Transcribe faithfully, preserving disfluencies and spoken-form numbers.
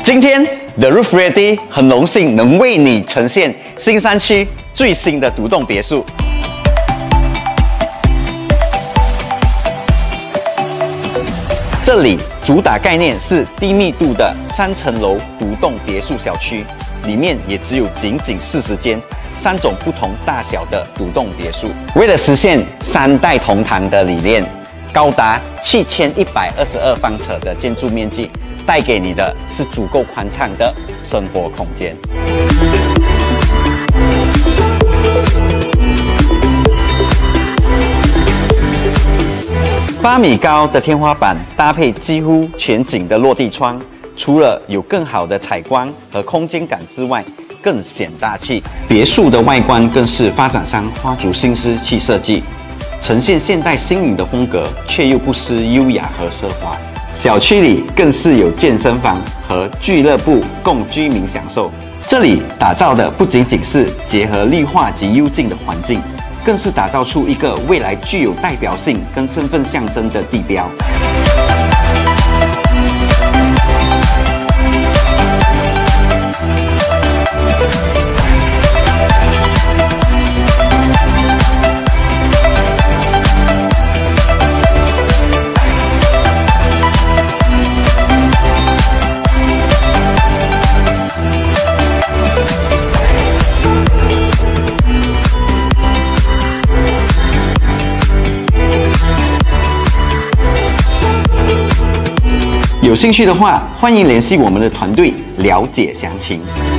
今天 The Roof Ready 很荣幸能为你呈现新山区最新的独栋别墅。这里主打概念是低密度的三层楼独栋别墅小区，里面也只有仅仅四十间，三种不同大小的独栋别墅。为了实现三代同堂的理念，高达七千一百二十二方尺的建筑面积。 带给你的是足够宽敞的生活空间。八米高的天花板搭配几乎全景的落地窗，除了有更好的采光和空间感之外，更显大气。别墅的外观更是发展商花足心思去设计，呈现现代新颖的风格，却又不失优雅和奢华。 小区里更是有健身房和俱乐部供居民享受。这里打造的不仅仅是结合绿化及幽静的环境，更是打造出一个未来具有代表性跟身份象征的地标。 有兴趣的话，欢迎联系我们的团队了解详情。